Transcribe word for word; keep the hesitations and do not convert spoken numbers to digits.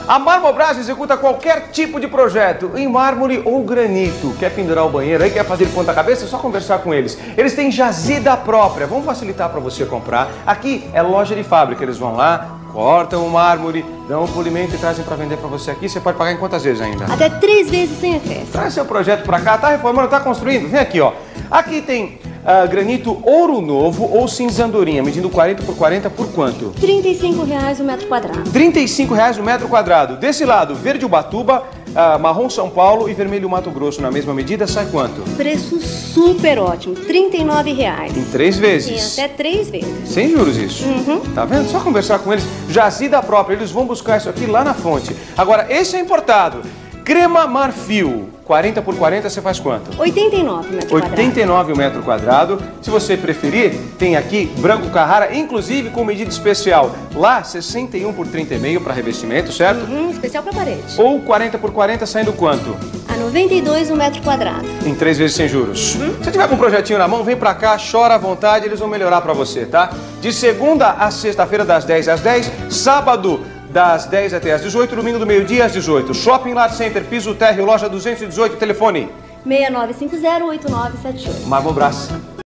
A Marmobras executa qualquer tipo de projeto, em mármore ou granito. Quer pendurar o banheiro aí, quer fazer ponta-cabeça? É só conversar com eles. Eles têm jazida própria, vão facilitar para você comprar. Aqui é loja de fábrica, eles vão lá, cortam o mármore, dão o polimento e trazem para vender para você aqui. Você pode pagar em quantas vezes ainda? Até três vezes sem acréscimo. Traz seu projeto para cá, tá reformando, tá construindo? Vem aqui, ó. Aqui tem uh, granito ouro novo ou cinza andorinha, medindo quarenta por quarenta por quanto? trinta e cinco reais o metro quadrado. trinta e cinco reais o metro quadrado. Desse lado, verde Ubatuba, uh, marrom São Paulo e vermelho Mato Grosso, na mesma medida, sai quanto? Preço super ótimo, trinta e nove reais. Em três vezes. Em até três vezes. Sem juros isso. Uhum. Tá vendo? Só conversar com eles. Jazida própria, eles vão buscar isso aqui lá na fonte. Agora, esse é importado. Crema Marfil, quarenta por quarenta, você faz quanto? oitenta e nove metro quadrado. oitenta e nove o metro quadrado. Se você preferir, tem aqui branco Carrara, inclusive com medida especial. Lá, sessenta e um por trinta e meio para revestimento, certo? Uhum, especial para parede. Ou quarenta por quarenta, saindo quanto? A noventa e dois o metro quadrado. Em três vezes sem juros. Uhum. Se tiver com um projetinho na mão, vem pra cá, chora à vontade, eles vão melhorar pra você, tá? De segunda a sexta-feira, das dez às dez, sábado, das dez até às dezoito, domingo do meio-dia às dezoito. Shopping Lar Center, piso térreo, loja duzentos e dezoito, telefone seis nove cinco zero oito nove sete oito. Marmobras.